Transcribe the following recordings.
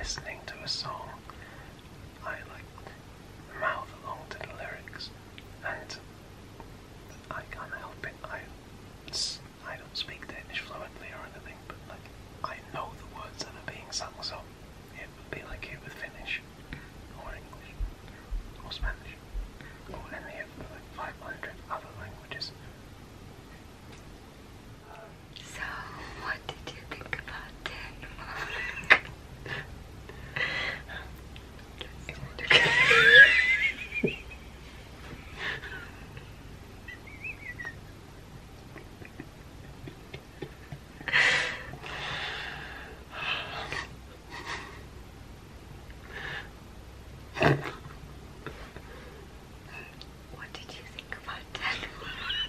listening to a song, I like mouth along to the lyrics, and I can't help it. I don't speak Danish fluently or anything, but like I know the words that are being sung, so it would be like it with Finnish or English or Spanish or any of the like 500 other languages. So, what did you think about Denmark? What did you think about Denmark?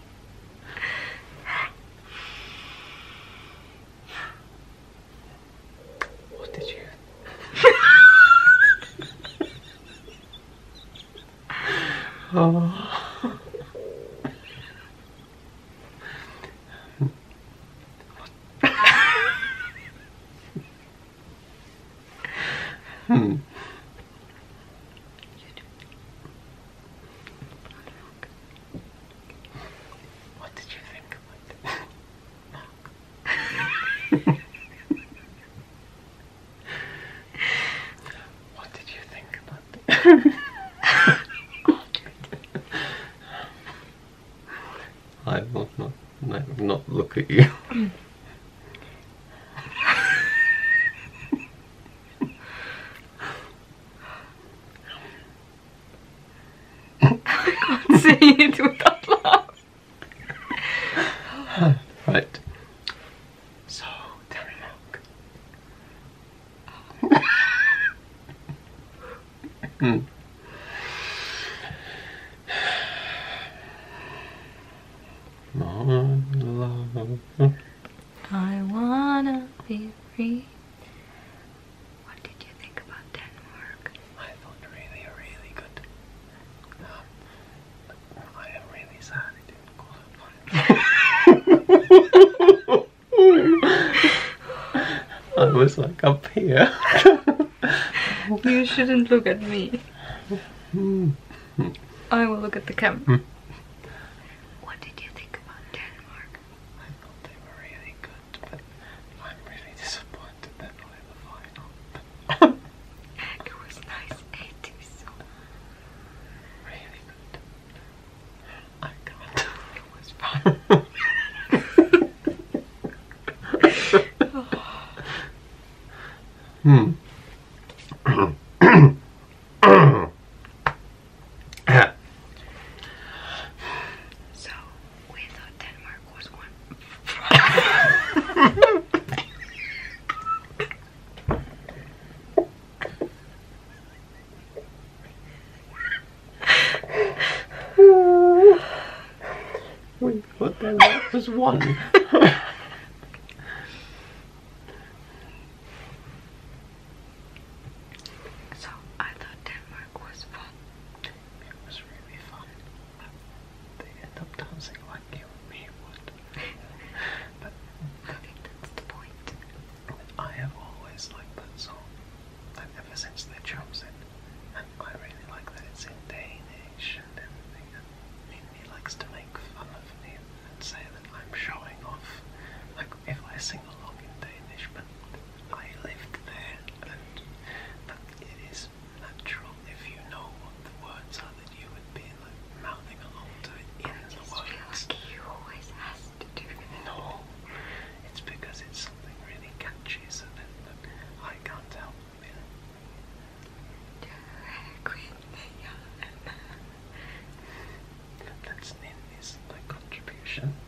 What did you? Oh. What did you think about it? What did you think about it? I will not look at you. I can't say it without laughing. Right. So, Denmark. Love. I wanna be free. What did you think about Denmark? I thought really good. I am really sad it didn't qualify. I was like up here. You shouldn't look at me. I will look at the camera. What did you think about Denmark? I thought they were really good, but I'm really disappointed they're not in the final. It was nice 80s, so Really good. I can't. it was fun. So, we thought Denmark was one. We thought that was one. So, I thought Denmark was fun. It was really fun. They end up dancing like you and me would. But I think that's the point. I have always liked that song. And ever since they chose it. And I really like that it's in Danish and everything. And Ninni likes to make fun of me and say that I'm showing off. Like if I sing along in Danish, but I lived there, and but it is natural if you know what the words are that you would be like mouthing along to it in the words. Like you always has to do it. No, it's because it's something really catchy, so that I can't help it. That's Ninni's like contribution.